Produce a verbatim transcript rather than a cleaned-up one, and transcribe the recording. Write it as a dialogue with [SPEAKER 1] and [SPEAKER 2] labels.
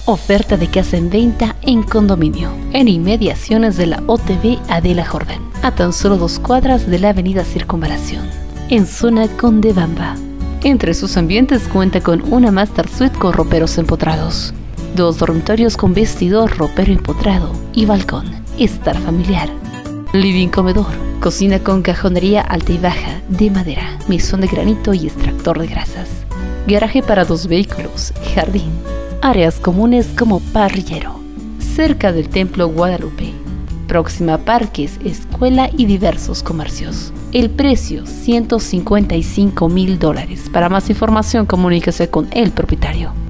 [SPEAKER 1] Oferta de casa en venta en condominio, en inmediaciones de la O T B Adela Jordan, a tan solo dos cuadras de la avenida Circunvalación, en zona Condebamba. Entre sus ambientes cuenta con una master suite con roperos empotrados, dos dormitorios con vestidor, ropero empotrado y balcón, estar familiar, living comedor, cocina con cajonería alta y baja de madera, mesón de granito y extractor de grasas, garaje para dos vehículos, jardín, áreas comunes como parrillero, cerca del Templo Guadalupe, próxima a parques, escuela y diversos comercios. El precio, ciento cincuenta y cinco mil dólares. Para más información, comuníquese con el propietario.